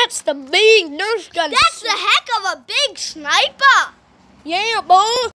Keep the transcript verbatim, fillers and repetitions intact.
That's the big nurse gun. That's the heck of a big sniper. Yeah, boy.